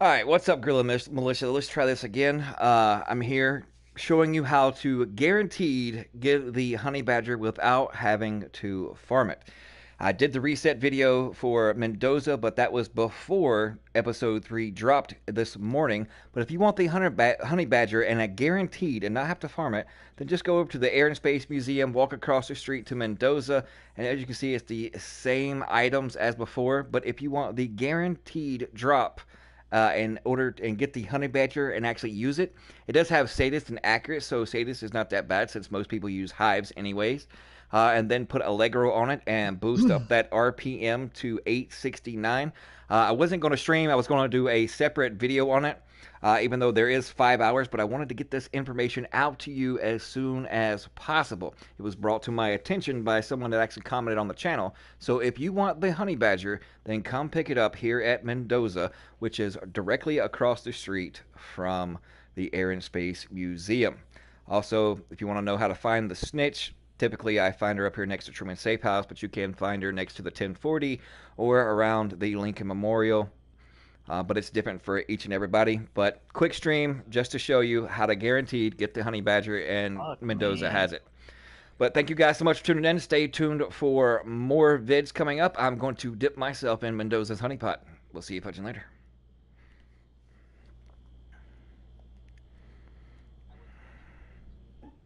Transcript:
All right, what's up, Militia? Let's try this again. I'm here showing you how to guaranteed get the honey badger without having to farm it. I did the reset video for Mendoza, but that was before episode 3 dropped this morning. But if you want the honey badger and a guaranteed and not have to farm it, then just go over to the Air and Space Museum, walk across the street to Mendoza, and as you can see, it's the same items as before. But if you want the guaranteed drop, in order and get the honey badger and actually use it. It does have sadist and accurate, so sadist is not that bad since most people use hives anyways. And then put Allegro on it and boost up that RPM to 869. I wasn't going to stream. I was going to do a separate video on it, even though there is 5 hours, but I wanted to get this information out to you as soon as possible. It was brought to my attention by someone that actually commented on the channel. So if you want the honey badger, then come pick it up here at Mendoza, which is directly across the street from the Air and Space Museum. Also, if you want to know how to find the snitch, typically I find her up here next to Truman Safe House, but you can find her next to the 1040 or around the Lincoln Memorial. But it's different for each and everybody. But quick stream just to show you how to guaranteed get the honey badger, and Mendoza has it. But thank you guys so much for tuning in. Stay tuned for more vids coming up. I'm going to dip myself in Mendoza's honey pot. We'll see you punching later.